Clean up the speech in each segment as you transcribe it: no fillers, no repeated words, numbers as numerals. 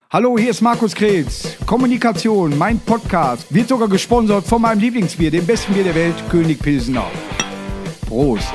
Hallo, hier ist Markus Kretz. Kommunikation, mein Podcast, wird sogar gesponsert von meinem Lieblingsbier, dem besten Bier der Welt, König Pilsener. Prost.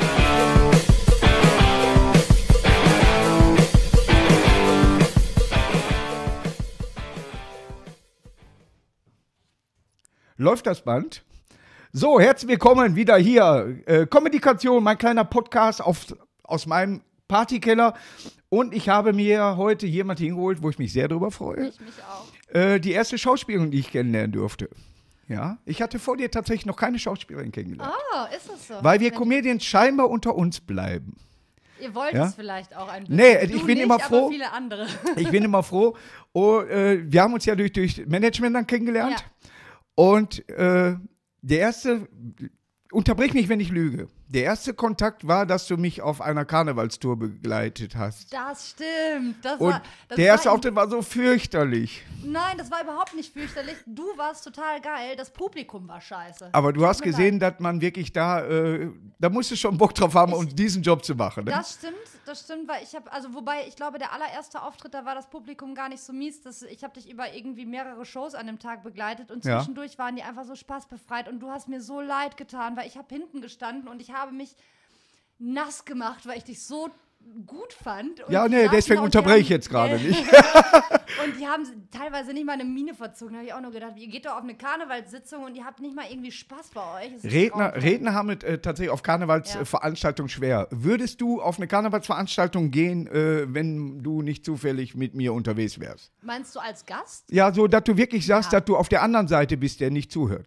Läuft das Band? So, herzlich willkommen wieder hier. Kommunikation, mein kleiner Podcast aus meinem Partykeller. Und ich habe mir heute jemanden hingeholt, wo ich mich sehr drüber freue. Ich mich auch. Die erste Schauspielerin, die ich kennenlernen durfte. Ja, ich hatte vor dir tatsächlich noch keine Schauspielerin kennengelernt. Ah, ist das so? Weil wir Comedians scheinbar unter uns bleiben. Ihr wollt Ja? es vielleicht auch ein bisschen. Nee, Du ich bin nicht, immer froh. aber viele andere. Ich bin immer froh. Wir haben uns ja durch Management dann kennengelernt. Ja. Und der erste, unterbrich mich, wenn ich lüge. Der erste Kontakt war, dass du mich auf einer Karnevalstour begleitet hast. Das stimmt. Und der erste Auftritt war so fürchterlich. Nein, das war überhaupt nicht fürchterlich. Du warst total geil. Das Publikum war scheiße. Aber du hast Tut mir gesehen, leid. dass man wirklich da musst du schon Bock drauf haben, um diesen Job zu machen. Ne? Das stimmt, weil wobei ich glaube, der allererste Auftritt, da war das Publikum gar nicht so mies. Ich habe dich über irgendwie mehrere Shows an dem Tag begleitet und Ja. zwischendurch waren die einfach so spaßbefreit und du hast mir so leid getan, weil ich habe hinten gestanden und ich habe mich nass gemacht, weil ich dich so gut fand. Und Ja, die nee, saßen deswegen da und unterbreche ich die haben- jetzt gerade nicht. Und die haben teilweise nicht mal eine Miene verzogen. Da habe ich auch nur gedacht, ihr geht doch auf eine Karnevalssitzung und ihr habt nicht mal irgendwie Spaß bei euch. Es ist grauenvoll. Redner haben es tatsächlich auf Karnevalsveranstaltungen schwer. Würdest du auf eine Karnevalsveranstaltung gehen, wenn du nicht zufällig mit mir unterwegs wärst? Meinst du als Gast? Ja, so, dass du wirklich sagst, Ja. dass du auf der anderen Seite bist, der nicht zuhört.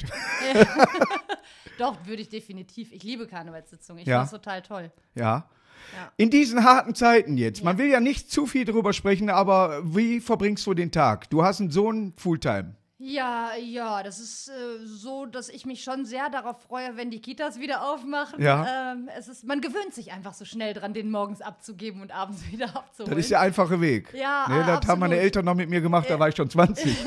Doch, würde ich definitiv. Ich liebe Karnevalssitzungen. Ich Ja. finde es total toll. Ja. Ja. In diesen harten Zeiten jetzt, man Ja. will ja nicht zu viel drüber sprechen, aber wie verbringst du den Tag? Du hast einen Sohn Fulltime. Ja, das ist so, dass ich mich schon sehr darauf freue, wenn die Kitas wieder aufmachen. Ja. Man gewöhnt sich einfach so schnell dran, den morgens abzugeben und abends wieder abzuholen. Das ist der einfache Weg. Ja, Ne, das haben absolut. meine Eltern noch mit mir gemacht, da war ich schon 20.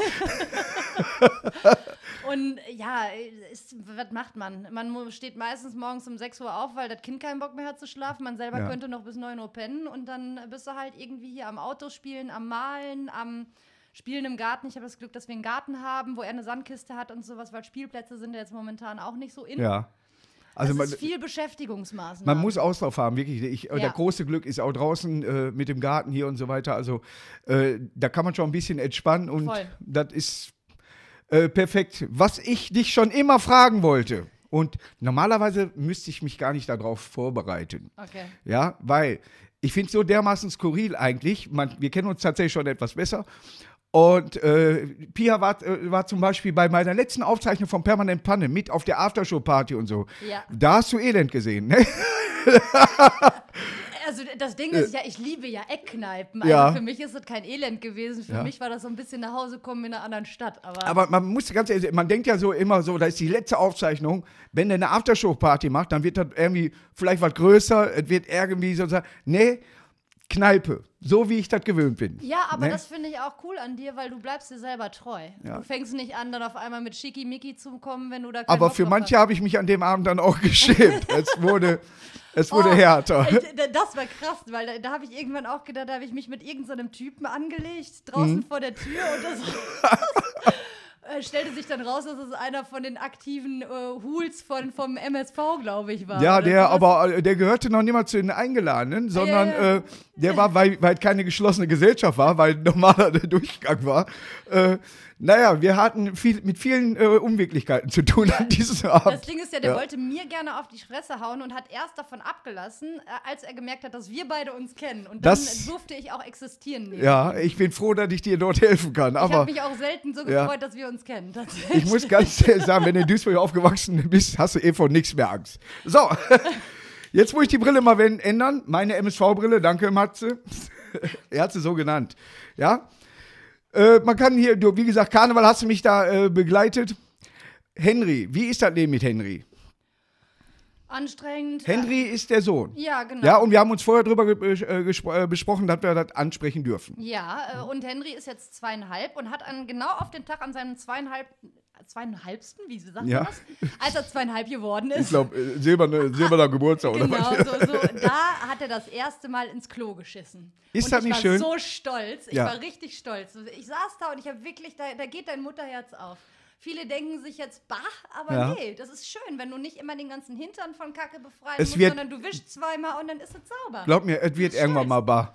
Und ja, was macht man? Man steht meistens morgens um 6 Uhr auf, weil das Kind keinen Bock mehr hat zu schlafen. Man selber Ja. könnte noch bis 9 Uhr pennen. Und dann bist du halt irgendwie hier am Autospielen, am Malen, am Spielen im Garten. Ich habe das Glück, dass wir einen Garten haben, wo er eine Sandkiste hat und sowas, weil Spielplätze sind ja jetzt momentan auch nicht so in. Ja. Also es ist viel Beschäftigungsmaßnahmen. man muss Auslauf haben, wirklich. Ja. Das große Glück ist auch draußen mit dem Garten hier und so weiter. Also da kann man schon ein bisschen entspannen und Voll. das ist perfekt. Was ich dich schon immer fragen wollte, und normalerweise müsste ich mich gar nicht darauf vorbereiten. Okay. Ja, weil ich finde es so dermaßen skurril eigentlich. Wir kennen uns tatsächlich schon etwas besser. Und Pia war zum Beispiel bei meiner letzten Aufzeichnung von Permanent Panne mit auf der Aftershow-Party und so. Ja. Da hast du Elend gesehen, ne? Also das Ding ist ja, ich liebe ja Eckkneipen. Ja. Also für mich ist das kein Elend gewesen. Für Ja. mich war das so ein bisschen nach Hause kommen in einer anderen Stadt. Aber man muss ganz ehrlich, man denkt ja so immer so, das ist die letzte Aufzeichnung. Wenn der eine Aftershow-Party macht, dann wird das irgendwie vielleicht was größer. Es wird irgendwie so sagen, nee, Kneipe, so wie ich das gewöhnt bin. Ja, aber Ne? das finde ich auch cool an dir, weil du bleibst dir selber treu. Ja. Du fängst nicht an, dann auf einmal mit Schickimicki zu kommen, wenn du da keinen Aber Bock für drauf manche habe ich mich an dem Abend dann auch geschämt. Es wurde Oh, härter. Das war krass, weil da habe ich irgendwann auch gedacht, da habe ich mich mit irgendeinem Typen angelegt, draußen vor der Tür und das stellte sich dann raus, dass es einer von den aktiven Hools vom MSV, glaube ich, war. Ja, Oder der gehörte noch niemals zu den Eingeladenen, sondern Ja. der war, weil keine geschlossene Gesellschaft war, weil normaler der Durchgang war. Naja, wir hatten mit vielen Unwirklichkeiten zu tun an diesem Abend. Das Ding ist ja, der wollte mir gerne auf die Fresse hauen und hat erst davon abgelassen, als er gemerkt hat, dass wir beide uns kennen. Und dann durfte ich auch existieren. neben Ja, ihm. ich bin froh, dass ich dir dort helfen kann. Ich Aber habe mich auch selten so Ja. gefreut, dass wir uns kennen. Tatsächlich. ich muss ganz ehrlich sagen, wenn du in Duisburg aufgewachsen bist, hast du vor nichts mehr Angst. So, jetzt muss ich die Brille mal ändern. Meine MSV-Brille, danke Matze. Er hat sie so genannt. Ja, man kann hier, wie gesagt, Karneval hast du mich da begleitet. Henry, wie ist das Leben mit Henry? Anstrengend. Henry ist der Sohn. Ja, genau. Ja, und wir haben uns vorher darüber besprochen, dass wir das ansprechen dürfen. Ja, und Henry ist jetzt 2,5 und hat genau auf den Tag an seinem zweieinhalbsten, wie sagt Ja. man das? Als er 2,5 geworden ist. Ich glaube, silberner Geburtstag oder Genau, was? so, da hat er das erste Mal ins Klo geschissen. Ist und das ich nicht war schön? so stolz. Ich Ja. war richtig stolz. Ich saß da und ich habe wirklich, da geht dein Mutterherz auf. Viele denken sich jetzt, bah, aber Ja. nee, das ist schön, wenn du nicht immer den ganzen Hintern von Kacke befreien Es musst, wird- sondern du wischst zweimal und dann ist es sauber. Glaub mir, es wird irgendwann mal bar.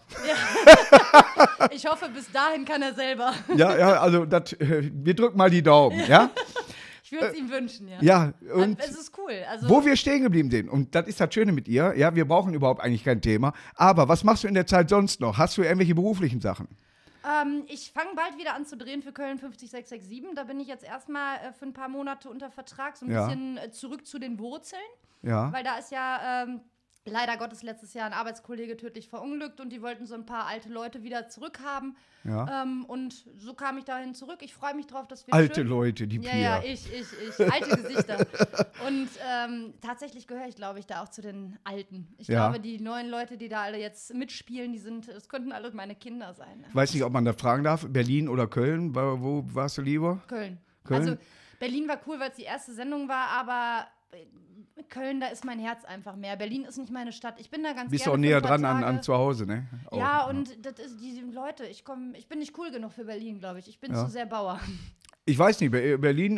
Ich hoffe, bis dahin kann er selber. Ja, also wir drücken mal die Daumen, ja? Ich würde es ihm wünschen, ja. Ja, und es ist cool. Also, wo wir stehen geblieben sind, und das ist das Schöne mit ihr, ja, wir brauchen überhaupt eigentlich kein Thema, aber was machst du in der Zeit sonst noch? Hast du irgendwelche beruflichen Sachen? ich fange bald wieder an zu drehen für Köln 50667. Da bin ich jetzt erstmal für ein paar Monate unter Vertrag, so ein Ja. bisschen zurück zu den Wurzeln. Ja, Weil da ist ja leider Gottes letztes Jahr ein Arbeitskollege tödlich verunglückt und die wollten so ein paar alte Leute wieder zurückhaben. ja. Und so kam ich dahin zurück. Ich freue mich drauf, dass wir Alte Leute, die Ja, Pia. ja, ich. Alte Gesichter. Und tatsächlich gehöre ich, glaube ich, da auch zu den Alten. Ich Ja. glaube, die neuen Leute, die da alle jetzt mitspielen, das könnten alle meine Kinder sein. Ne? Ich weiß nicht, ob man da fragen darf, Berlin oder Köln, wo warst du lieber? Köln. Köln? Also Berlin war cool, weil es die erste Sendung war, aber Köln, da ist mein Herz einfach mehr. Berlin ist nicht meine Stadt. Ich bin da ganz Bist du gerne auch für näher ein paar dran Tage. an zu Hause, ne? Auch, Ja, und das ist die Leute. Ich bin nicht cool genug für Berlin, glaube ich. Ich bin zu sehr Bauer. Ich weiß nicht, Berlin,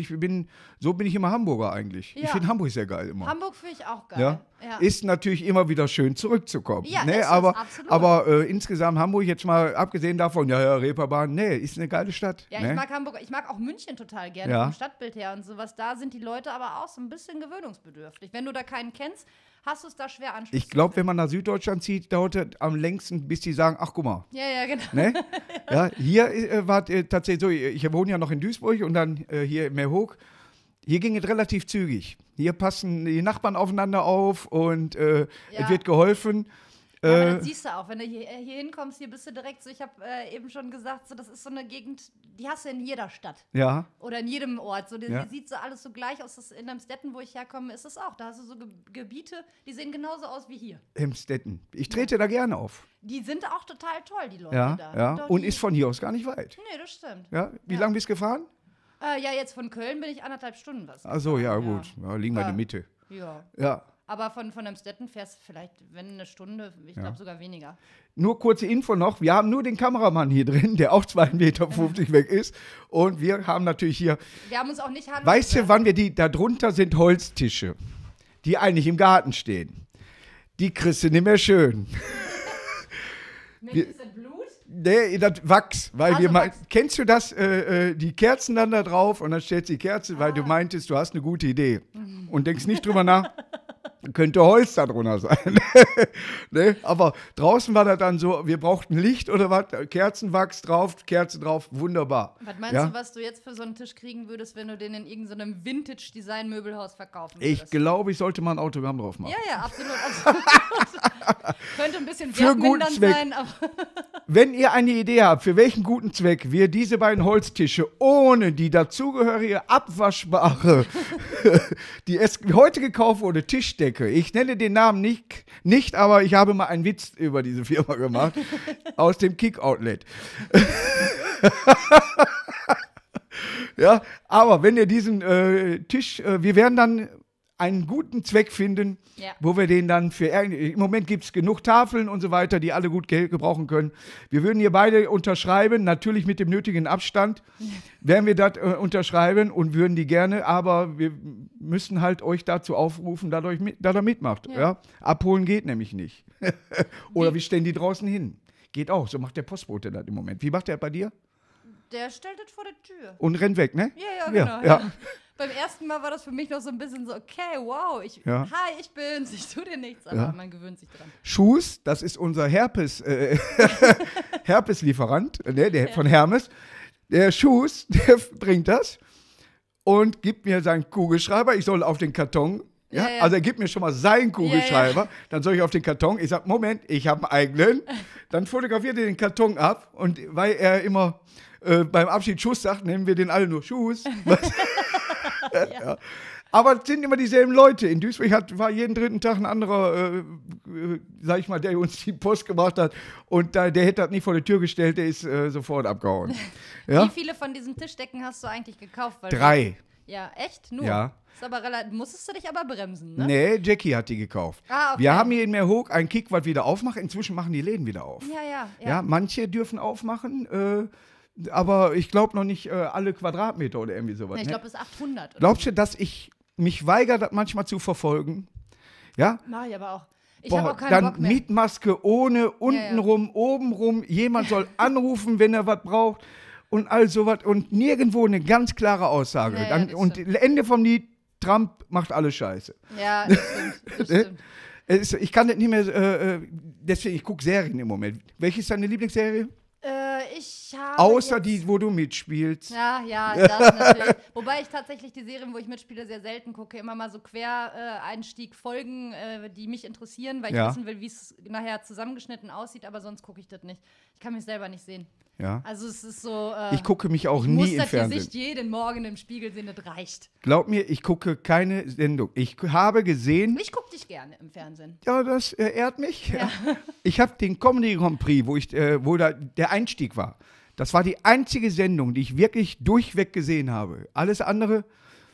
so bin ich immer Hamburger eigentlich. Ich Ja. finde Hamburg sehr geil immer. Hamburg finde ich auch geil. Ja? Ja. Ist natürlich immer wieder schön zurückzukommen. Ja, ne? ist es, aber absolut. aber insgesamt Hamburg, jetzt mal abgesehen davon, ja, Reeperbahn, nee, ist eine geile Stadt. Ja, ne? ich mag Hamburg, ich mag auch München total gerne Ja. vom Stadtbild her und sowas. Da sind die Leute aber auch so ein bisschen gewöhnungsbedürftig. Wenn du da keinen kennst, hast du es da schwer Anschluss Ich glaube, wenn man nach Süddeutschland zieht, dauert es am längsten, bis die sagen, ach guck mal. Ja, genau. Ne? Ja, hier war tatsächlich so, ich wohne ja noch in Duisburg und dann hier in Meerhoek. Hier ging es relativ zügig. Hier passen die Nachbarn aufeinander auf und es wird geholfen. Ja, aber das siehst du auch, wenn du hier hinkommst, hier bist du direkt so, ich habe eben schon gesagt, so, das ist so eine Gegend, die hast du in jeder Stadt. Ja, Oder in jedem Ort. So, Ja. sieht so alles so gleich aus. In Amstetten, wo ich herkomme, ist es auch. Da hast du so Gebiete, die sehen genauso aus wie hier. Emstetten. Ich trete da gerne auf. Die sind auch total toll, die Leute Ja, da. ja. Doch, Und die- ist von hier aus gar nicht weit. Nee, das stimmt. Ja, wie Ja. lange bist du gefahren? Ja, jetzt von Köln bin ich 1,5 Stunden was. Ach so, ja, gefahren, gut. Ja, liegen wir in der Mitte. Ja. Ja. Aber von Amstetten fährst du vielleicht, wenn eine Stunde, ich glaube sogar weniger. Nur kurze Info noch, wir haben nur den Kameramann hier drin, der auch 2,50 Meter weg ist. Und wir haben natürlich hier, Wir haben uns auch nicht Hand weißt du, wann da drunter sind Holztische, die eigentlich im Garten stehen. Die kriegst du nicht mehr schön. Ist das Blut? Nee, das Wachs, weil Also wir mal, Wachs. kennst du das, die Kerzen dann da drauf und dann stellst du die Kerze, weil du meintest, du hast eine gute Idee und denkst nicht drüber nach, könnte Holz da drunter sein. Ne? Aber draußen war das dann so, wir brauchten Licht oder was, Kerzenwachs drauf, Kerze drauf, wunderbar. Was meinst Ja? du, was du jetzt für so einen Tisch kriegen würdest, wenn du den in irgendeinem Vintage-Design-Möbelhaus verkaufen würdest? Ich glaube, ich sollte mal ein Autogramm drauf machen. Ja, absolut. absolut. Könnte ein bisschen Für guten wertmindernd Zweck. sein, aber Wenn ihr eine Idee habt, für welchen guten Zweck wir diese beiden Holztische ohne die dazugehörige abwaschbare, die heute gekauft wurde, Tischdecke, ich nenne den Namen nicht, aber ich habe mal einen Witz über diese Firma gemacht, aus dem Kick-Outlet. Ja, aber wenn ihr diesen Tisch, wir werden dann einen guten Zweck finden, Ja. wo wir den dann im Moment gibt es genug Tafeln und so weiter, die alle gut Geld gebrauchen können. Wir würden hier beide unterschreiben, natürlich mit dem nötigen Abstand, werden wir das unterschreiben und würden die gerne, aber wir müssen halt euch dazu aufrufen, dass ihr mitmacht. Ja. Abholen geht nämlich nicht. Oder wir stellen die draußen hin. Geht auch, so macht der Postbote das im Moment. Wie macht der bei dir? der stellt es vor der Tür. Und rennt weg, ne? Ja, genau. Ja. Beim ersten Mal war das für mich noch so ein bisschen so, okay, wow, hi, ich bin's, ich tu dir nichts, aber man gewöhnt sich dran. Schuss, das ist unser Herpes-Lieferant, der von Hermes. Der Schuss, der bringt das und gibt mir seinen Kugelschreiber. Ich soll auf den Karton. Ja? Ja. Also er gibt mir schon mal seinen Kugelschreiber. Dann soll ich auf den Karton. Ich sage, Moment, ich habe einen eigenen. Dann fotografiert er den Karton ab. Und weil er immer beim Abschied Schuss sagt, nehmen wir den alle nur Schuss. Ja. Aber es sind immer dieselben Leute. In Duisburg war jeden dritten Tag ein anderer, sag ich mal, der uns die Post gebracht hat. Und der hätte das nicht vor die Tür gestellt, der ist sofort abgehauen. Ja? Wie viele von diesen Tischdecken hast du eigentlich gekauft? Weil 3. Ja, echt? Nur? Ja. Ist aber musstest du dich aber bremsen, ne? Nee, Jackie hat die gekauft. Ah, okay. Wir haben hier in Meerhoek einen Kick, was wieder aufmacht. Inzwischen machen die Läden wieder auf. Ja. Manche dürfen aufmachen, aber ich glaube noch nicht alle Quadratmeter oder irgendwie sowas. Nee, ich glaube bis 800. Glaubst du, dass ich mich weigere, das manchmal zu verfolgen? Ja? Mach ich aber auch. Ich habe auch keinen dann Bock mehr. Mietmaske ohne, untenrum, obenrum. Jemand soll anrufen, wenn er was braucht. Und all sowas. Und nirgendwo eine ganz klare Aussage. Ja, das und Ende vom Lied, Trump macht alles scheiße. Ja, das stimmt. Das stimmt. Ich kann das nicht mehr, deswegen, ich gucke Serien im Moment. Welche ist deine Lieblingsserie? Ich habe Außer jetzt, die, wo du mitspielst. Ja, das natürlich. Wobei ich tatsächlich die Serien, wo ich mitspiele, sehr selten gucke. Immer mal so Quereinstieg-Folgen, die mich interessieren, weil ich wissen will, wie es nachher zusammengeschnitten aussieht. Aber sonst gucke ich das nicht. Ich kann mich selber nicht sehen. Ja. Also es ist so. Ich gucke mich auch nie im Fernsehen. Fernsehen. Gesicht jeden Morgen im Spiegel sehen, das reicht. Glaub mir, ich gucke keine Sendung. Ich habe gesehen. Ich gucke dich gerne im Fernsehen. Ja, das ehrt mich. Ja. Ich habe den Comedy Grand Prix, wo da der Einstieg war. Das war die einzige Sendung, die ich wirklich durchweg gesehen habe. Alles andere,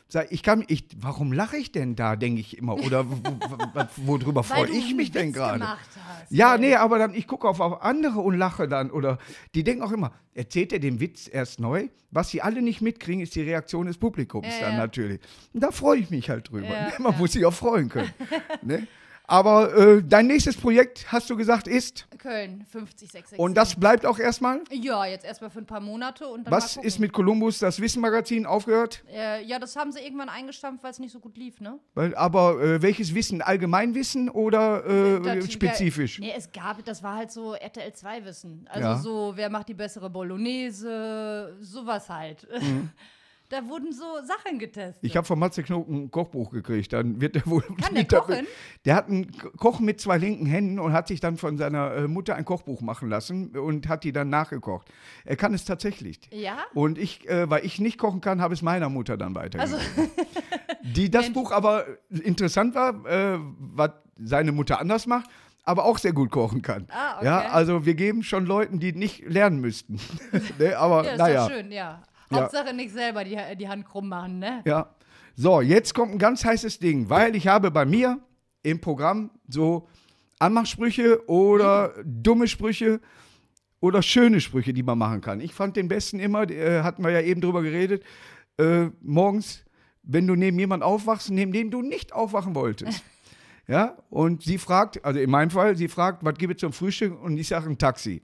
warum lache ich denn da, denke ich immer. Oder worüber freue ich mich denn gerade? Ja, nee, aber dann, ich gucke auf andere und lache dann. Oder die denken auch immer, erzählt er den Witz erst neu? Was sie alle nicht mitkriegen, ist die Reaktion des Publikums dann natürlich. Und da freue ich mich halt drüber. Man muss sich auch freuen können. Ne? Aber dein nächstes Projekt, hast du gesagt, ist? Köln, 50667. Und das bleibt auch erstmal? Ja, jetzt erstmal für ein paar Monate. Und dann Was ist mit Columbus, das Wissen-Magazin, aufgehört? Ja, das haben sie irgendwann eingestampft, weil es nicht so gut lief, ne? Aber welches Wissen? Allgemeinwissen oder spezifisch? Nee, das war halt so RTL 2 Wissen. Also so, wer macht die bessere Bolognese, sowas halt. Da wurden so Sachen getestet. Ich habe von Matze Knoten ein Kochbuch gekriegt. Dann wird er wohl. Kann der kochen? Der hat ein Kochen mit 2 linken Händen und hat sich dann von seiner Mutter ein Kochbuch machen lassen und hat die dann nachgekocht. Er kann es tatsächlich. Ja? Und weil ich nicht kochen kann, habe es meiner Mutter dann weitergegeben. Also das Buch aber interessant war, was seine Mutter anders macht, aber auch sehr gut kochen kann. Ah, okay. Ja, also wir geben schon Leuten, die nicht lernen müssten. Ne, aber ja, ist naja. doch schön, ja. Hauptsache nicht selber die Hand krumm machen, ne? Ja. So, jetzt kommt ein ganz heißes Ding, weil ich habe bei mir im Programm so Anmachsprüche oder dumme Sprüche oder schöne Sprüche, die man machen kann. Ich fand den besten immer, hatten wir ja eben drüber geredet, morgens, wenn du neben jemand aufwachst, neben dem du nicht aufwachen wolltest. Ja, und sie fragt, also in meinem Fall, was gibt es zum Frühstück? Und ich sage ein Taxi.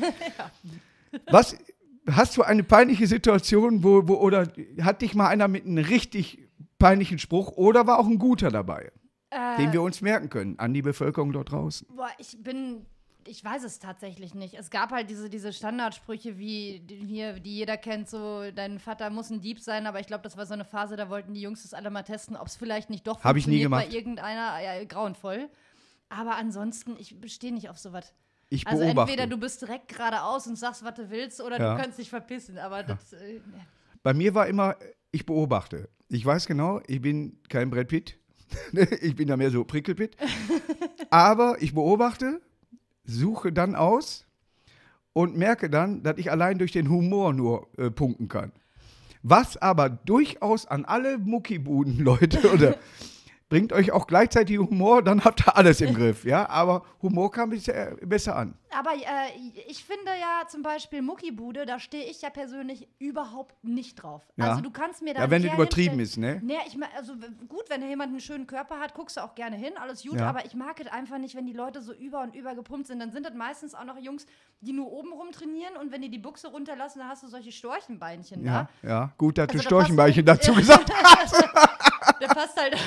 Was... Hast du eine peinliche Situation, oder hat dich mal einer mit einem richtig peinlichen Spruch oder war auch ein guter dabei, den wir uns merken können an die Bevölkerung dort draußen? Boah, ich weiß es tatsächlich nicht. Es gab halt diese Standardsprüche, wie hier, die jeder kennt, so, dein Vater muss ein Dieb sein, aber ich glaube, das war so eine Phase, da wollten die Jungs das alle mal testen, ob es vielleicht nicht doch Hab ich nie gemacht. bei irgendeiner, ja, grauenvoll. Aber ansonsten, ich bestehe nicht auf sowas. Ich also beobachte. Entweder du bist direkt geradeaus und sagst, was du willst, oder du kannst dich verpissen. Aber das. Bei mir war immer, ich beobachte. Ich weiß genau, ich bin kein Brad Pitt. Ich bin ja mehr so Prickelpitt. Aber ich beobachte, suche dann aus und merke dann, dass ich allein durch den Humor nur punkten kann. Was aber durchaus an alle Muckibuden-Leute oder bringt euch auch gleichzeitig Humor, dann habt ihr alles im Griff, ja. Aber Humor kam besser an. Aber ich finde ja zum Beispiel Muckibude, da stehe ich ja persönlich überhaupt nicht drauf. Ja. Also du kannst mir da ja, wenn es übertrieben ist, ne? Nee, also gut, wenn jemand einen schönen Körper hat, guckst du auch gerne hin, alles gut. Ja. Aber ich mag es einfach nicht, wenn die Leute so über und über gepumpt sind. Dann sind das meistens auch noch Jungs, die nur oben rum trainieren und wenn die Buchse runterlassen, dann hast du solche Storchenbeinchen da. Ja, gut, dass du Also Storchenbeinchen dazu gesagt hast. Der passt halt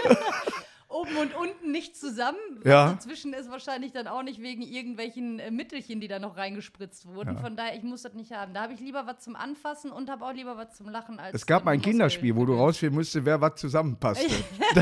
oben und unten nicht zusammen. Ja. Dazwischen ist wahrscheinlich dann auch nicht wegen irgendwelchen Mittelchen, die da noch reingespritzt wurden. Ja. Von daher, ich muss das nicht haben. Da habe ich lieber was zum Anfassen und habe auch lieber was zum Lachen. Als Es gab mal ein Muskel. Kinderspiel, wo du rausfinden musstest, wer was zusammenpasste. Ja,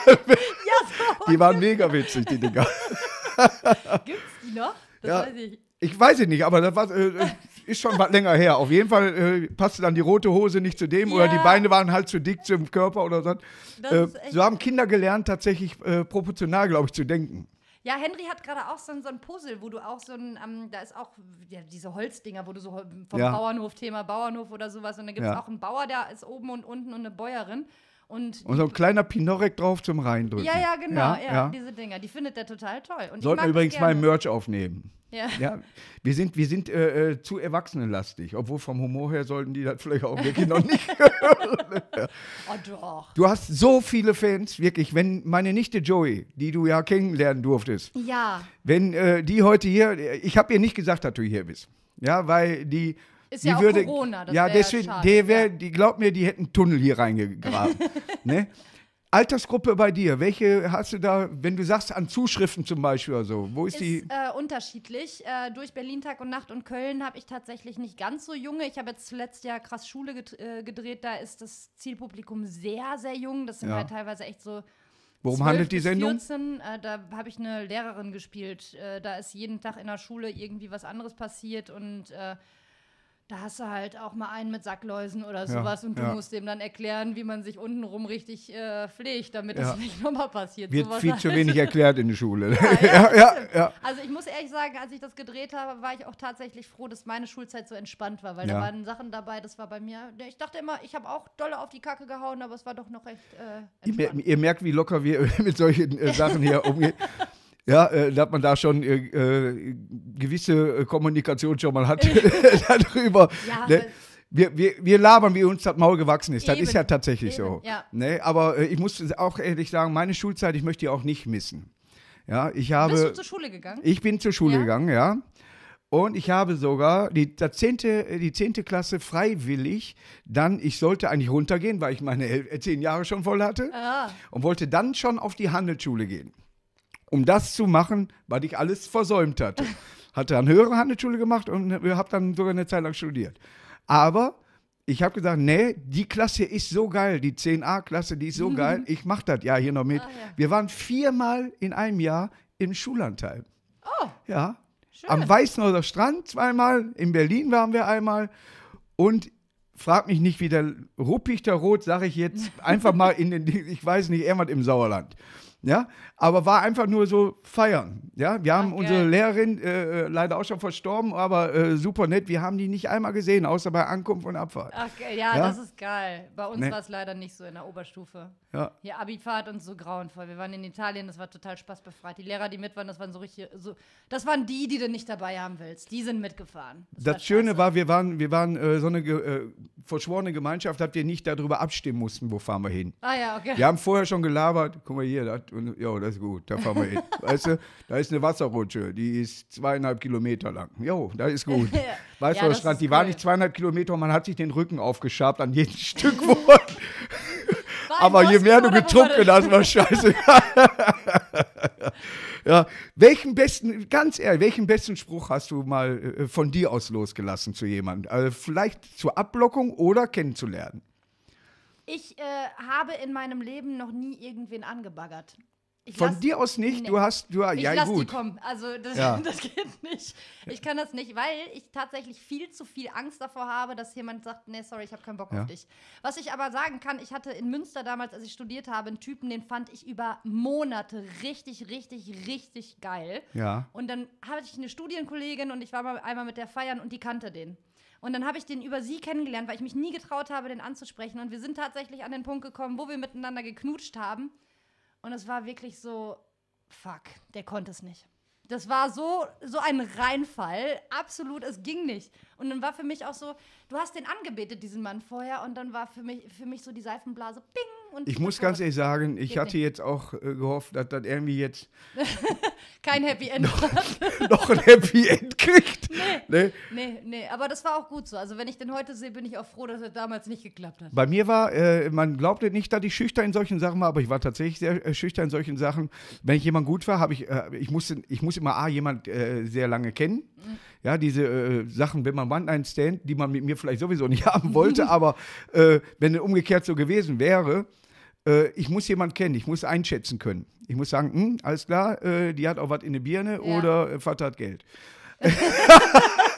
so. Die waren mega witzig, die Dinger. Gibt's die noch? Das Ja. weiß ich. Ich weiß es nicht, aber das war, ist schon was länger her. Auf jeden Fall passte dann die rote Hose nicht zu dem oder die Beine waren halt zu dick zum Körper oder so. So haben Kinder gelernt, tatsächlich proportional, glaube ich, zu denken. Ja, Henry hat gerade auch so ein Puzzle, wo du auch so ein, da ist auch diese Holzdinger, wo du so vom Bauernhof, Thema Bauernhof oder sowas, und dann gibt es auch einen Bauer, der ist oben und unten und eine Bäuerin. Und so ein kleiner Pinorek drauf zum Reindrücken. Ja, genau, diese Dinger, die findet er total toll. Und sollten wir übrigens mal Merch aufnehmen. Ja. Wir sind zu erwachsenenlastig, obwohl vom Humor her sollten die das vielleicht auch wirklich noch nicht hören. Oh doch. Du hast so viele Fans, wirklich, wenn meine Nichte Joey, die du ja kennenlernen durftest, wenn die heute hier, ich habe ihr nicht gesagt, dass du hier bist, ja, weil die ist ja auch Corona, das deswegen, schade. Die glaubt mir, die hätten einen Tunnel hier reingegraben. Ne? Altersgruppe bei dir, welche hast du da, wenn du sagst, an Zuschriften zum Beispiel oder so, wo ist die? Unterschiedlich. Durch Berlin Tag und Nacht und Köln habe ich tatsächlich nicht ganz so junge. Ich habe jetzt zuletzt ja krass Schule gedreht, da ist das Zielpublikum sehr, sehr jung. Das sind halt teilweise echt so. Worum handelt die Sendung? 14, da habe ich eine Lehrerin gespielt. Da ist jeden Tag in der Schule irgendwie was anderes passiert und da hast du halt auch mal einen mit Sackläusen oder sowas und du musst dem dann erklären, wie man sich untenrum richtig pflegt, damit das nicht nochmal passiert. Wird sowas viel halt. zu wenig erklärt in der Schule. Ja. Also ich muss ehrlich sagen, als ich das gedreht habe, war ich auch tatsächlich froh, dass meine Schulzeit so entspannt war, weil da waren Sachen dabei, das war bei mir, ich dachte immer, ich habe auch dolle auf die Kacke gehauen, aber es war doch noch recht entspannt. Ihr merkt, wie locker wir mit solchen Sachen hier umgehen. Ja, dass man da schon gewisse Kommunikation schon mal hat darüber. Ja, ne? Wir labern, wie uns das Maul gewachsen ist. Das ist ja tatsächlich so. Ja. Ne? Aber ich muss auch ehrlich sagen, meine Schulzeit, ich möchte die auch nicht missen. Ja, Bist du zur Schule gegangen? Ich bin zur Schule gegangen, ja. Und ich habe sogar die 10. Klasse freiwillig ich sollte eigentlich runtergehen, weil ich meine 10 Jahre schon voll hatte. Und wollte dann schon auf die Handelsschule gehen. Um das zu machen, was ich alles versäumt hatte. Hatte dann höhere Handelsschule gemacht und habe dann sogar eine Zeit lang studiert. Aber ich habe gesagt, nee, die Klasse ist so geil, die 10a-Klasse, die ist so geil, ich mache das ja hier noch mit. Wir waren 4-mal in einem Jahr im Schulanteil. Oh, ja. Schön. Am Weißenhäuser Strand 2-mal, in Berlin waren wir einmal und frag mich nicht, wie der Ruppichter Rot, sage ich jetzt, einfach mal ich weiß nicht, irgendwas im Sauerland. Ja, aber war einfach nur so feiern. Ja, wir haben unsere Lehrerin, leider auch schon verstorben, aber super nett. Wir haben die nicht einmal gesehen, außer bei Ankunft und Abfahrt. Okay, ja, das ist geil. Bei uns war es leider nicht so in der Oberstufe. Ja. Hier Abifahrt und so grauenvoll. Wir waren in Italien, das war total spaßbefreit. Die Lehrer, die mit waren, das waren so richtig, das waren die du nicht dabei haben willst. Die sind mitgefahren. Das Schöne war, wir waren so eine verschworene Gemeinschaft, dass wir nicht darüber abstimmen mussten, wo fahren wir hin. Ah ja, okay. Wir haben vorher schon gelabert, guck mal hier, das ist gut, da fahren wir hin. Weißt du, da ist eine Wasserrutsche, die ist 2,5 Kilometer lang. Jo, da ist gut. Weißt du, Strand, die war nicht 2,5 Kilometer, man hat sich den Rücken aufgeschabt an jedem Stück. Aber je mehr du getrunken hast, war scheiße. Ja, welchen besten Spruch hast du mal von dir aus losgelassen zu jemandem? Also vielleicht zur Abblockung oder kennenzulernen? Ich habe in meinem Leben noch nie irgendwen angebaggert. Von dir aus nicht? Nee. Ich lasse die kommen. Also das geht nicht. Ich kann das nicht, weil ich tatsächlich viel zu viel Angst davor habe, dass jemand sagt, nee, sorry, ich habe keinen Bock auf dich. Was ich aber sagen kann, ich hatte in Münster damals, als ich studiert habe, einen Typen, den fand ich über Monate richtig, richtig, richtig geil. Ja. Und dann hatte ich eine Studienkollegin und ich war mal einmal mit der feiern und die kannte den. Und dann habe ich den über sie kennengelernt, weil ich mich nie getraut habe, den anzusprechen. Und wir sind tatsächlich an den Punkt gekommen, wo wir miteinander geknutscht haben. Und es war wirklich so, fuck, der konnte es nicht. Das war so ein Reinfall, absolut, es ging nicht. Und dann war für mich auch so, du hast den angebetet, diesen Mann vorher, und dann war für mich so die Seifenblase, ping. Und ich muss ganz ehrlich sagen, ich hatte jetzt auch gehofft, dass das irgendwie jetzt kein Happy End noch ein Happy End kriegt. Nee, aber das war auch gut so. Also wenn ich den heute sehe, bin ich auch froh, dass er damals nicht geklappt hat. Bei mir war, man glaubte nicht, dass ich schüchtern in solchen Sachen war, aber ich war tatsächlich sehr schüchtern in solchen Sachen. Wenn ich jemand gut war, ich muss immer jemand sehr lange kennen. Ja, diese Sachen, wenn man One-Night-Stand, die man mit mir vielleicht sowieso nicht haben wollte, aber wenn es umgekehrt so gewesen wäre, ich muss jemanden kennen, ich muss einschätzen können. Ich muss sagen, alles klar, die hat auch was in der Birne oder Vater hat Geld.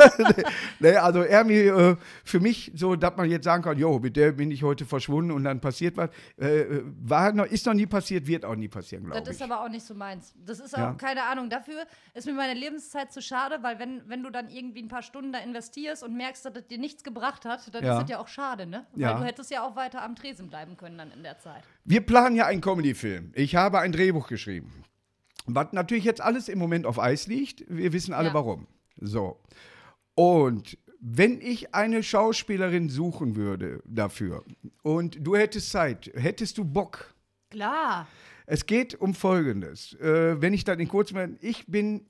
Nee, also Ermi, für mich so, dass man jetzt sagen kann, jo, mit der bin ich heute verschwunden und dann passiert was, ist noch nie passiert, wird auch nie passieren, glaube ich. Das ist aber auch nicht so meins. Das ist auch, Ja. keine Ahnung, dafür ist mir meine Lebenszeit zu schade, weil wenn du dann irgendwie ein paar Stunden da investierst und merkst, dass das dir nichts gebracht hat, dann Ja. ist das ja auch schade, ne? Weil Ja. du hättest ja auch weiter am Tresen bleiben können dann in der Zeit. Wir planen ja einen Comedy-Film. Ich habe ein Drehbuch geschrieben. Was natürlich jetzt alles im Moment auf Eis liegt. Wir wissen alle Ja. warum. So. Und wenn ich eine Schauspielerin suchen würde dafür und du hättest Zeit, hättest du Bock? Klar. Es geht um Folgendes. Wenn ich dann in kurzem, ich bin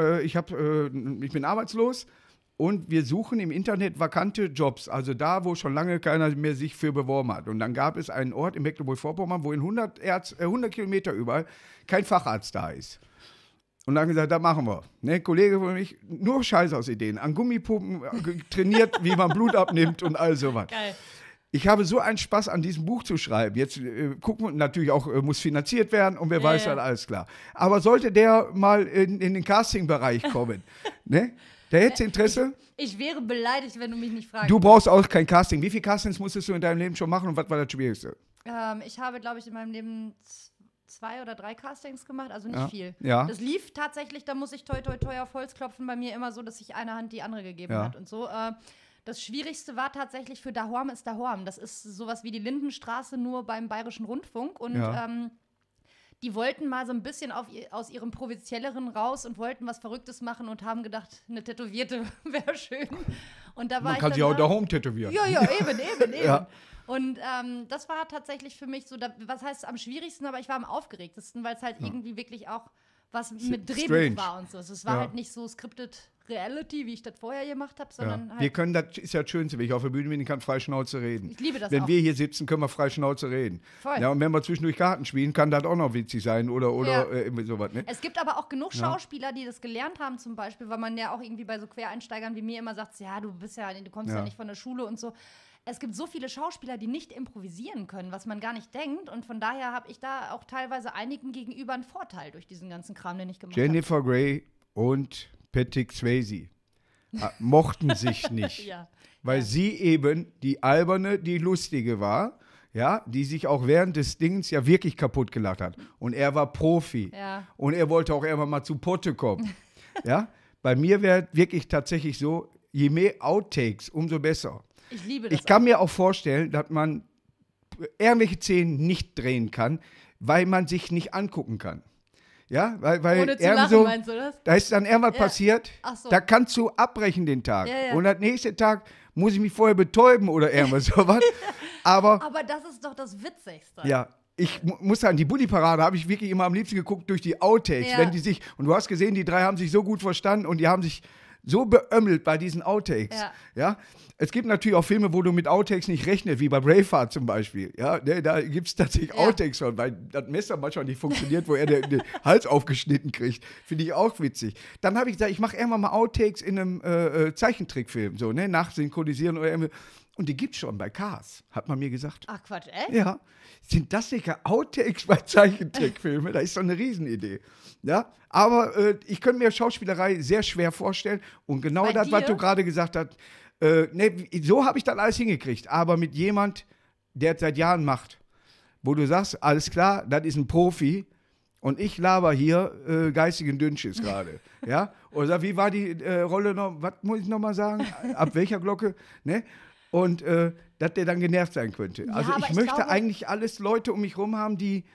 arbeitslos und wir suchen im Internet vakante Jobs, also da, wo schon lange keiner mehr sich für beworben hat. Und dann gab es einen Ort in Mecklenburg-Vorpommern, wo in 100 Kilometer überall kein Facharzt da ist. Und dann haben wir gesagt, da machen wir. Ne, Kollege von mich, nur Scheißhausideen, an Gummipumpen trainiert, wie man Blut abnimmt und all sowas. Geil. Ich habe so einen Spaß an diesem Buch zu schreiben. Jetzt gucken wir natürlich auch, muss finanziert werden und wer weiß, dann alles klar. Aber sollte der mal in den Casting-Bereich kommen, ne? Der hätte Interesse. Ich wäre beleidigt, wenn du mich nicht fragst. Du brauchst auch kein Casting. Wie viele Castings musstest du in deinem Leben schon machen und was war das Schwierigste? Ich habe, glaube ich, in meinem Leben 2 oder 3 Castings gemacht, also nicht Ja. viel. Ja. Das lief tatsächlich, da muss ich toi toi toi auf Holz klopfen, bei mir immer so, dass sich eine Hand die andere gegeben Ja. hat und so. Das Schwierigste war tatsächlich für Dahorm ist Dahorm. Das ist sowas wie die Lindenstraße, nur beim Bayerischen Rundfunk. Und Ja. die wollten mal so ein bisschen aus ihrem Provinzielleren raus und wollten was Verrücktes machen und haben gedacht, eine Tätowierte wäre schön. Und da war Man ich kann dann sich auch da. daheim tätowieren. Ja, eben. Ja. Und das war tatsächlich für mich so, was heißt am schwierigsten, aber ich war am aufgeregtesten, weil es halt irgendwie wirklich auch was mit Drehbuch strange. war und so. Also es war Ja. halt nicht so scripted Reality, wie ich das vorher gemacht habe, sondern Ja. halt. Wir können, das ist ja das Schönste, wenn ich auf der Bühne bin, kann frei Schnauze reden. Ich liebe das Wenn auch. wir hier sitzen, können wir frei Schnauze reden. Voll. Ja, und wenn wir zwischendurch Karten spielen, kann das auch noch witzig sein oder Ja. irgendwie sowas. Ne? Es gibt aber auch genug Schauspieler, die das gelernt haben, zum Beispiel, weil man ja auch irgendwie bei so Quereinsteigern wie mir immer sagt, ja, du kommst ja Ja. nicht von der Schule und so. Es gibt so viele Schauspieler, die nicht improvisieren können, was man gar nicht denkt. Und von daher habe ich da auch teilweise einigen gegenüber einen Vorteil durch diesen ganzen Kram, den ich gemacht habe. Jennifer Grey und Patrick Swayze mochten sich nicht. Ja. Weil sie eben die alberne, die lustige war, ja, die sich auch während des Dings ja wirklich kaputt gelacht hat. Und er war Profi. Ja. Und er wollte auch irgendwann mal zu Potte kommen. Ja, bei mir wäre wirklich tatsächlich so, je mehr Outtakes, umso besser. Ich liebe das. Ich kann mir auch vorstellen, dass man irgendwelche Szenen nicht drehen kann, weil man sich nicht angucken kann. Ja, weil Ohne zu irgend lachen, so, meinst du das? da ist dann irgendwas Ja. passiert, Ach so. da kannst du abbrechen den Tag. Ja, ja. Und am nächsten Tag muss ich mich vorher betäuben oder irgendwas sowas. Aber Aber das ist doch das Witzigste. ja, ich muss sagen, die Bulli-Parade habe ich wirklich immer am liebsten geguckt durch die Outtakes, Ja. wenn die sich, und du hast gesehen, die drei haben sich so gut verstanden und die haben sich so beömmelt bei diesen Outtakes. Ja. Es gibt natürlich auch Filme, wo du mit Outtakes nicht rechnest, wie bei Braveheart zum Beispiel. Ja, ne, da gibt es tatsächlich Ja. Outtakes von, weil das Messer manchmal nicht funktioniert, wo er den Hals aufgeschnitten kriegt. Finde ich auch witzig. Dann habe ich gesagt, ich mache irgendwann mal Outtakes in einem Zeichentrickfilm, so, ne, nachsynchronisieren oder irgendwie. Und die gibt's schon bei Cars, hat man mir gesagt. Ach Quatsch, echt? Ja, sind das sicher Outtakes bei Zeichentrickfilmen? Das ist doch eine Riesenidee. Ja, aber ich könnte mir Schauspielerei sehr schwer vorstellen. Und genau Bei das, was dir? du gerade gesagt hast, ne, so habe ich das alles hingekriegt. Aber mit jemand, der es seit Jahren macht, wo du sagst, alles klar, das ist ein Profi. Und ich laber hier geistigen Dünnschiss gerade. Ja? Oder sag, wie war die Rolle noch? Was muss ich noch mal sagen? Ab welcher Glocke? Ne? Und dass der dann genervt sein könnte. Also aber ich ich möchte glaube- eigentlich alles Leute um mich rum haben, die.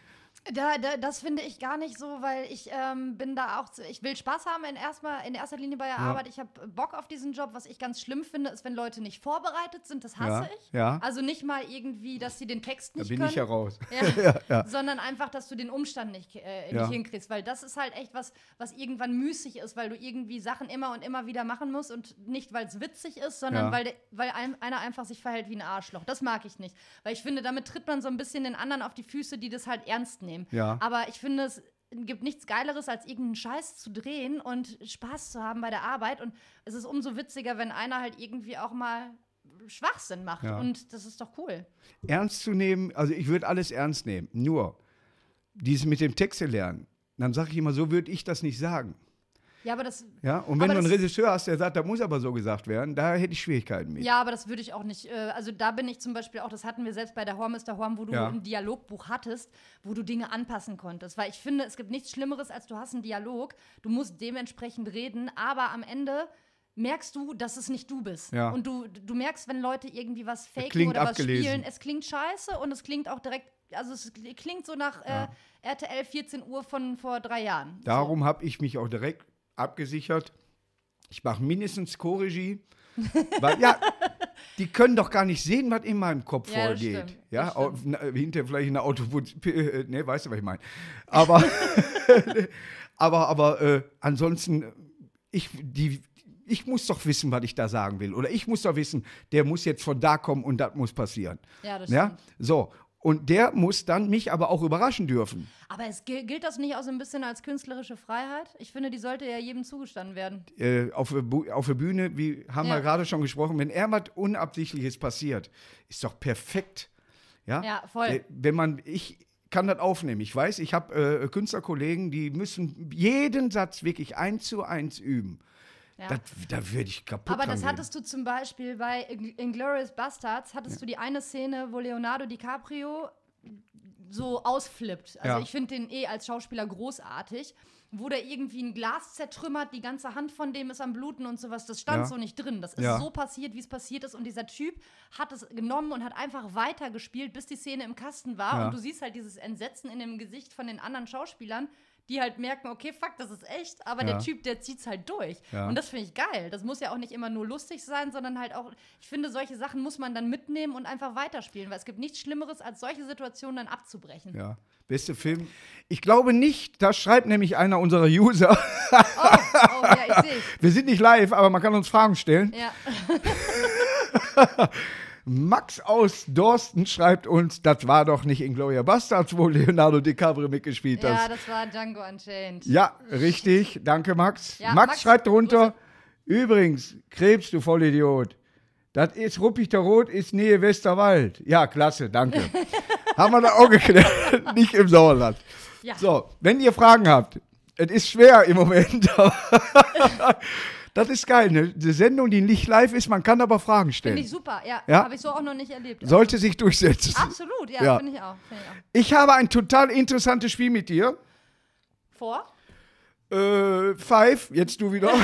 Das finde ich gar nicht so, weil ich bin da auch, ich will Spaß haben in erster Linie bei der Arbeit. Ich habe Bock auf diesen Job. Was ich ganz schlimm finde, ist, wenn Leute nicht vorbereitet sind. Das hasse Ja, ich. ja. Also nicht mal irgendwie, dass sie den Text Da nicht bin können. ich ja raus. Ja. Sondern einfach, dass du den Umstand nicht Ja. hinkriegst, weil das ist halt echt was irgendwann müßig ist, weil du irgendwie Sachen immer und immer wieder machen musst und nicht, weil es witzig ist, sondern Ja. weil einer einfach sich verhält wie ein Arschloch. Das mag ich nicht, weil ich finde, damit tritt man so ein bisschen den anderen auf die Füße, die das halt ernst nehmen. Ja. Aber ich finde, es gibt nichts Geileres, als irgendeinen Scheiß zu drehen und Spaß zu haben bei der Arbeit und es ist umso witziger, wenn einer halt irgendwie auch mal Schwachsinn macht Ja. und das ist doch cool. Ernst zu nehmen, also ich würde alles ernst nehmen. Nur dieses mit dem Texte lernen, dann sage ich immer, so würde ich das nicht sagen. Ja, aber das. Ja? Und wenn aber du einen das- Regisseur hast, der sagt, da muss aber so gesagt werden, da hätte ich Schwierigkeiten mit. Ja, aber das würde ich auch nicht. Also da bin ich zum Beispiel auch, das hatten wir selbst bei der Horm ist der Horm, wo du Ja. ein Dialogbuch hattest, wo du Dinge anpassen konntest. Weil ich finde, es gibt nichts Schlimmeres, als du hast einen Dialog, du musst dementsprechend reden, aber am Ende merkst du, dass es nicht du bist. Ja. Und du merkst, wenn Leute irgendwie was faken Klingt oder was abgelesen. spielen, es klingt scheiße und es klingt auch direkt, also es klingt so nach RTL 14 Uhr von vor 3 Jahren. Darum habe ich mich auch direkt abgesichert. Ich mache mindestens Co-Regie. Weil, ja, die können doch gar nicht sehen, was in meinem Kopf Ja, das vorgeht. stimmt, Ja, das stimmt. Hinter vielleicht in der Autobus. Ne, weißt du, was ich meine? Aber, ansonsten, ich muss doch wissen, was ich da sagen will. Oder ich muss doch wissen, der muss jetzt von da kommen und das muss passieren. Ja, das Ja, stimmt. so. Und der muss dann mich aber auch überraschen dürfen. Aber gilt das nicht auch so ein bisschen als künstlerische Freiheit? Ich finde, die sollte ja jedem zugestanden werden. Auf der Bühne, wie haben Ja. wir gerade schon gesprochen, wenn was Unabsichtliches passiert, ist doch perfekt. Ja, Ja, voll. Ich kann das aufnehmen. Ich weiß, ich habe Künstlerkollegen, die müssen jeden Satz wirklich 1:1 üben. Ja. Da würde ich kaputt Aber das dran hattest du zum Beispiel bei Inglourious Basterds, hattest du die eine Szene, wo Leonardo DiCaprio so ausflippt. Also Ja. ich finde den als Schauspieler großartig, wo der irgendwie ein Glas zertrümmert, die ganze Hand von dem ist am Bluten und sowas. Das stand Ja. so nicht drin. Das ist Ja. so passiert, wie es passiert ist. Und dieser Typ hat es genommen und hat einfach weitergespielt, bis die Szene im Kasten war. Ja. Und du siehst halt dieses Entsetzen in dem Gesicht von den anderen Schauspielern, die halt merken, okay, fuck, das ist echt, aber Ja. der Typ, der zieht's halt durch. Ja. Und das finde ich geil. Das muss ja auch nicht immer nur lustig sein, sondern halt auch, ich finde, solche Sachen muss man dann mitnehmen und einfach weiterspielen, weil es gibt nichts Schlimmeres, als solche Situationen dann abzubrechen. Ja, beste Film. Ich glaube nicht, da schreibt nämlich einer unserer User. Oh, ja, ich sehe Wir sind nicht live, aber man kann uns Fragen stellen. Ja. Max aus Dorsten schreibt uns, das war doch nicht Inglourious Basterds, wo Leonardo DiCaprio mitgespielt Ja, hat. das war Django Unchained. Ja, richtig. Danke, Max. Ja, Max Max, schreibt drunter, übrigens, Krebs, du Vollidiot. Das ist Ruppichter Rot, ist Nähe Westerwald. Ja, klasse, danke. Haben wir da auch geklärt, nicht im Sauerland. Ja. So, wenn ihr Fragen habt, es ist schwer im Moment, aber das ist geil, ne? Eine Sendung, die nicht live ist, man kann aber Fragen stellen. Finde ich super, ja. Ja? Habe ich so auch noch nicht erlebt. Sollte sich durchsetzen. Absolut, ja, Ja. finde ich auch. Ich habe ein total interessantes Spiel mit dir. Vor? Five, jetzt du wieder.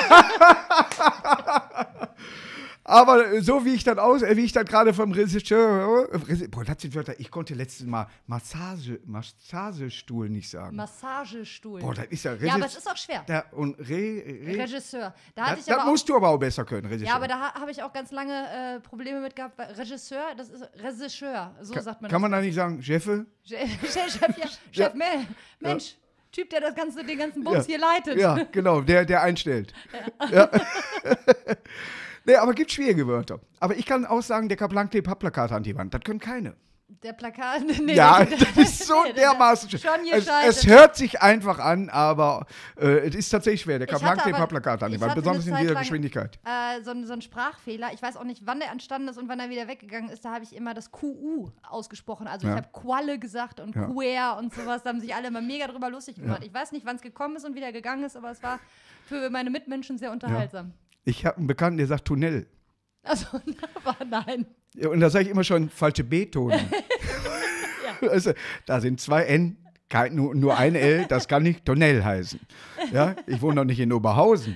Aber so wie ich das gerade vom Regisseur, boah, das sind Wörter, ich konnte letztes Mal Massagestuhl nicht sagen. Massagestuhl. Boah, das ist ja Ja, aber es ist auch schwer. Und Regisseur. Da hatte das ich aber auch, musst du aber auch besser können, Regisseur. ja, aber da habe ich auch ganz lange Probleme mit gehabt. Weil Regisseur, das ist Regisseur, so sagt man kann das. man da nicht sagen, Chefe? Chef, ja. Chef, Mensch, Typ, der den ganzen Bums hier leitet. Ja, genau, der einstellt. Ja. Nee, aber gibt schwierige Wörter. Aber ich kann auch sagen, der Kaplan-Klebt hat Plakate an die Wand. Das können keine. Der Plakat, nee, Ja, der- das ist so nee, dermaßen schon schwer. Es gescheitert. hört sich einfach an, aber es ist tatsächlich schwer. Der Ich hatte Kaplan-Klebt aber- hat Plakate an die ich Wand, hatte besonders eine in dieser Zeit lang- Geschwindigkeit. so ein Sprachfehler. Ich weiß auch nicht, wann der entstanden ist und wann er wieder weggegangen ist. Da habe ich immer das QU ausgesprochen. Also Ja. ich habe Qualle gesagt und Ja. Queer und sowas. Da haben sich alle immer mega drüber lustig gemacht. Ich weiß nicht, wann es gekommen ist und wieder gegangen ist, aber es war für meine Mitmenschen sehr unterhaltsam. Ich habe einen Bekannten, der sagt Tunnel. Also, aber nein. Ja, und da sage ich immer schon falsche B-Ton. Also, da sind 2 N, nur ein L, das kann nicht Tunnel heißen. Ja, ich wohne doch nicht in Oberhausen.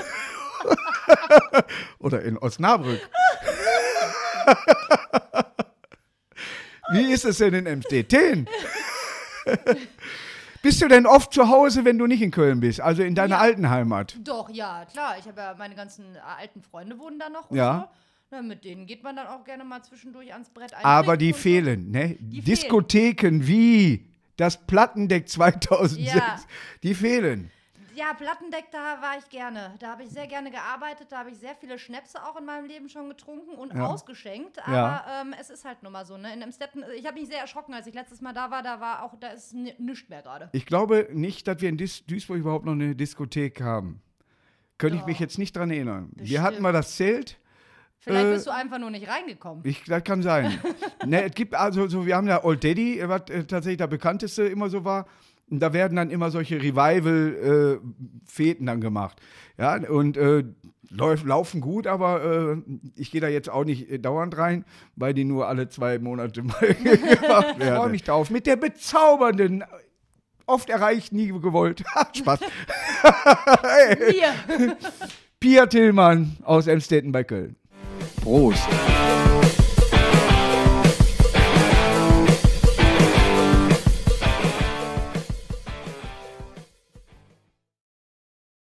Oder in Osnabrück. Wie ist es denn in Emstetten? Bist du denn oft zu Hause, wenn du nicht in Köln bist? Also in deiner Ja. alten Heimat? Doch, ja, klar. Ich habe ja meine ganzen alten Freunde wohnen da noch. Und Ja. so. Na, mit denen geht man dann auch gerne mal zwischendurch ans Brett ein. Aber die fehlen, ne? Die Diskotheken wie das Plattendeck 2006, Ja. die fehlen. Ja, Plattendeck, da war ich gerne. Da habe ich sehr gerne gearbeitet. Da habe ich sehr viele Schnäpse auch in meinem Leben schon getrunken und Ja. ausgeschenkt. Aber Ja. es ist halt nun mal so. Ne? In Emstetten, ich habe mich sehr erschrocken, als ich letztes Mal da war. Da ist nichts mehr gerade. Ich glaube nicht, dass wir in Duisburg überhaupt noch eine Diskothek haben. Könnte ich Doch. mich jetzt nicht dran erinnern. Wir Bestimmt. hatten mal das Zelt. Vielleicht bist du einfach nur nicht reingekommen. Das kann sein. Ne, es gibt also, wir haben ja Old Daddy, was tatsächlich der bekannteste immer so war. Und da werden dann immer solche Revival-Feten dann gemacht. Ja, und laufen gut, aber ich gehe da jetzt auch nicht dauernd rein, weil die nur alle 2 Monate mal gemacht werden. Ich freue mich drauf. Mit der bezaubernden, oft erreicht, nie gewollt. Spaß. Hey. Pia Tillmann aus Emstetten bei Köln. Prost.